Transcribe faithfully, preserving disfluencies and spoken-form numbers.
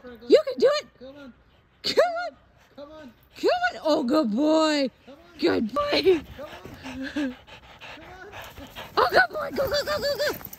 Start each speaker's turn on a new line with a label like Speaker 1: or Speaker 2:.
Speaker 1: it. You can do it.
Speaker 2: Come on.
Speaker 1: Come on.
Speaker 2: Come on.
Speaker 1: Come on. Oh, good boy.
Speaker 2: Come on.
Speaker 1: Good boy.
Speaker 2: Come on. Come on.
Speaker 1: Oh, good boy. Go, go, go, go, go.